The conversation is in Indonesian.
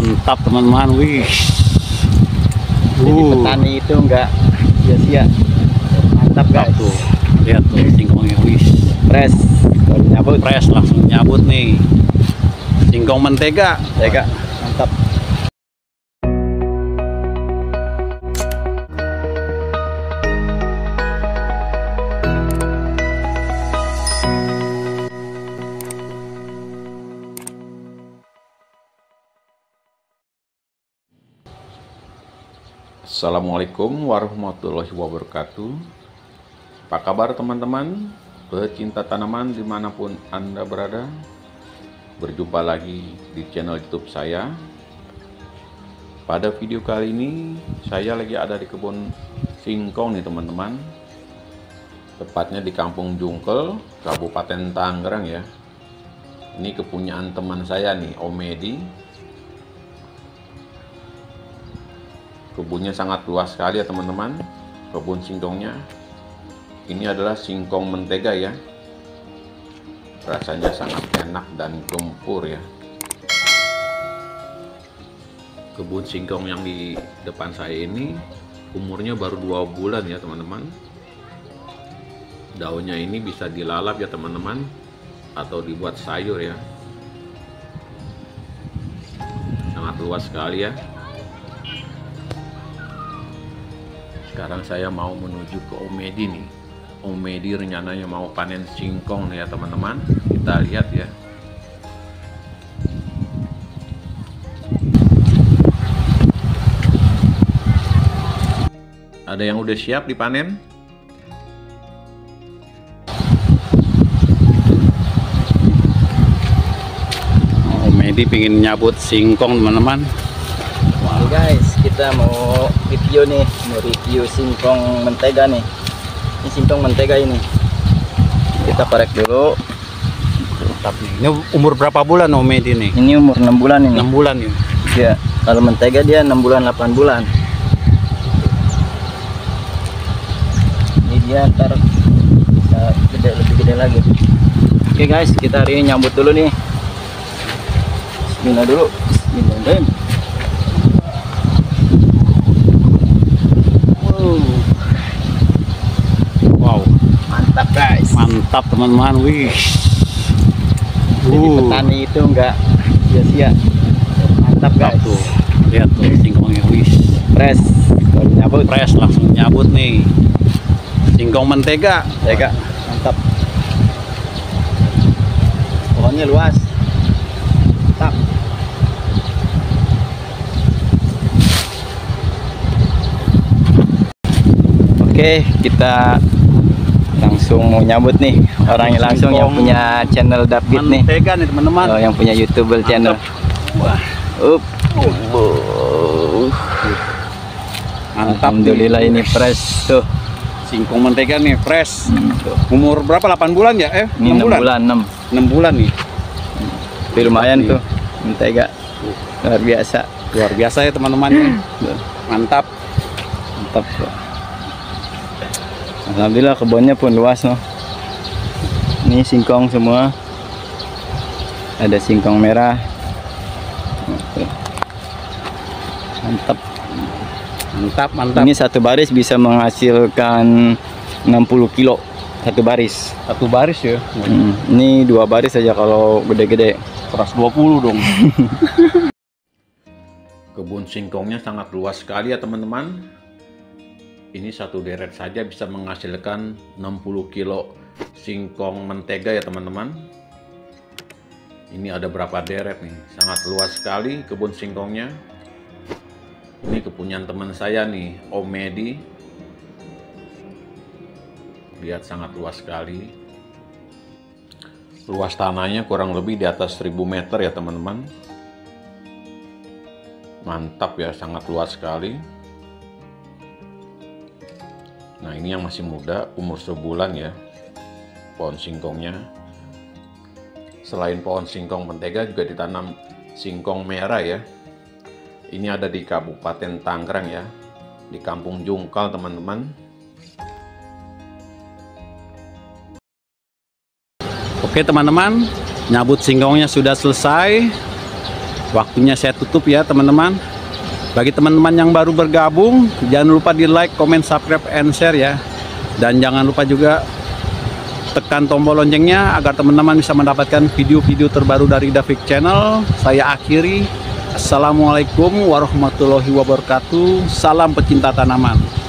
Mantap teman-teman, wih. Jadi petani itu enggak sia-sia. Mantap guys. Tuh, lihat tuh singkongnya, wih. Fresh. Baru nyabut. Fresh, langsung nyabut nih. Singkong mentega. Mentega. Mantap. Assalamualaikum warahmatullahi wabarakatuh. Apa kabar teman-teman, pecinta tanaman dimanapun Anda berada? Berjumpa lagi di channel YouTube saya. Pada video kali ini saya lagi ada di kebun singkong nih teman-teman, tepatnya di Kampung Jungkel, Kabupaten Tangerang ya. Ini kepunyaan teman saya nih, Om Edi. Kebunnya sangat luas sekali ya teman-teman, kebun singkongnya. Ini adalah singkong mentega ya. Rasanya sangat enak dan gempur ya. Kebun singkong yang di depan saya ini umurnya baru 2 bulan ya teman-teman. Daunnya ini bisa dilalap ya teman-teman, atau dibuat sayur ya. Sangat luas sekali ya. Sekarang saya mau menuju ke Om Edi nih. Om Edi rencananya mau panen singkong nih ya teman-teman. Kita lihat ya. Ada yang udah siap dipanen? Om Edi pengen nyabut singkong teman-teman. Oke guys, kita mau review nih, singkong mentega nih. Ini singkong mentega ini. Kita korek dulu. Mantap nih. Ini umur berapa bulan Om Edi nih? Ini umur 6 bulan ini. 6 bulan ya. Ya, kalau mentega dia 6 bulan 8 bulan. Ini dia ntar bisa gede, lebih gede lagi. Oke guys, kita hari ini nyambut dulu nih. Bismillah dulu. Bismillahirrahmanirrahim. Wow, Mantap guys. mantap teman-teman, wih. Jadi petani itu enggak sia-sia. Mantap guys. Tuh, lihat tuh singkongnya, wih. Fresh. Baru nyabut. Fresh, langsung nyabut nih. Singkong mentega. Mentega. Mantap. Pohonnya luas. Mantap. Oke, kita langsung mau nyambut nih orangnya langsung yang punya channel David nih. Mentega nih teman-teman. Oh, yang punya YouTube channel. Wah, mantap. Alhamdulillah ini fresh tuh. Singkong mentega nih, fresh. Umur berapa? 8 bulan ya? Ini 6 bulan, 6. 6 bulan nih. Tapi lumayan tuh mentega. Luar biasa. Luar biasa ya teman-teman. Mantap. Mantap. Alhamdulillah kebunnya pun luas no. Ini singkong semua. Ada singkong merah. Mantap. Mantap, mantap. Ini satu baris bisa menghasilkan 60 kilo satu baris. Satu baris ya. Ini 2 baris saja kalau gede-gede. 120 dong. Kebun singkongnya sangat luas sekali ya teman-teman. Ini satu deret saja bisa menghasilkan 60 kilo singkong mentega ya teman-teman. Ini ada berapa deret nih, sangat luas sekali kebun singkongnya. Ini kepunyaan teman saya nih, Om Edi. Lihat sangat luas sekali. Luas tanahnya kurang lebih di atas 1000 meter ya teman-teman. Mantap ya, sangat luas sekali. Nah ini yang masih muda, umur sebulan ya, pohon singkongnya. Selain pohon singkong mentega juga ditanam singkong merah ya. Ini ada di Kabupaten Tangerang ya, di Kampung Jungkel teman-teman. Oke teman-teman, nyabut singkongnya sudah selesai. Waktunya saya tutup ya teman-teman. Bagi teman-teman yang baru bergabung, jangan lupa di like, comment, subscribe, and share ya. Dan jangan lupa juga tekan tombol loncengnya agar teman-teman bisa mendapatkan video-video terbaru dari David Channel. Saya akhiri. Assalamualaikum warahmatullahi wabarakatuh. Salam pecinta tanaman.